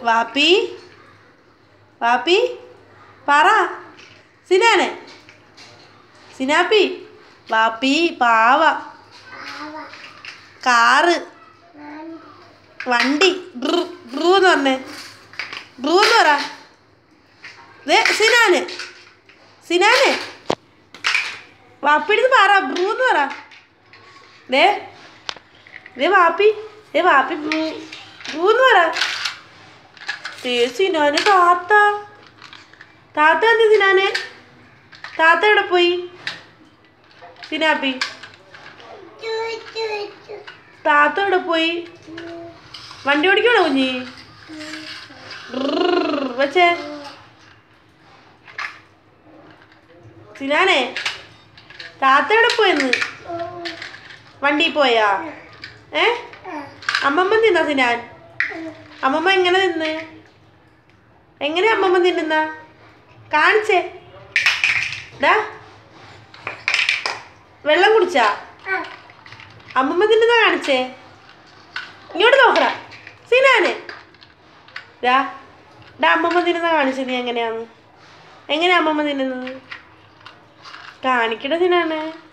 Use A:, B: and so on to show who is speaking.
A: വാപ്പി വാപ്പി പറ സിനാനെ സിനാപ്പി വാപ്പി പാവ കാറ് വണ്ടി ബ്രൂന്ന് പറഞ്ഞേ ബ്രൂന്ന് പറ സിനാന് സിനാനെ വാപ്പിടുന്ന് പറ ബ്രൂന്ന് പറ ദേ വാപ്പി വാപ്പി ബ്രൂന്ന് പറ സിനാന് താത്ത താത്ത എന്ത് സിനാനെ താത്ത എവിടെ പോയി സിനാപ്പി താത്ത എവിടെ പോയി വണ്ടി ഓടിക്കണോ കുഞ്ഞി വച്ചേ സിനാനെ താത്ത എവിടെ പോയെന്ന് വണ്ടി പോയാ അമ്മമ്മ തിന്നാ സിനാൻ അമ്മമ്മ എങ്ങനെ തിന്ന് എങ്ങനെ അമ്മമ്മ തിന്നുന്ന കാണിച്ചേ ഡാ വെള്ളം കുടിച്ചാ അമ്മമ്മ തിന്നുന്ന കാണിച്ചേ ഇങ്ങോട്ട് നോക്കടാ സിനാനെ ഡാ അമ്മമ്മ തിന്നുന്ന കാണിച്ചേ നീ എങ്ങനെയാന്ന് എങ്ങനെയാ അമ്മമ്മ തിന്നുന്നത് കാണിക്കട സിനാനെ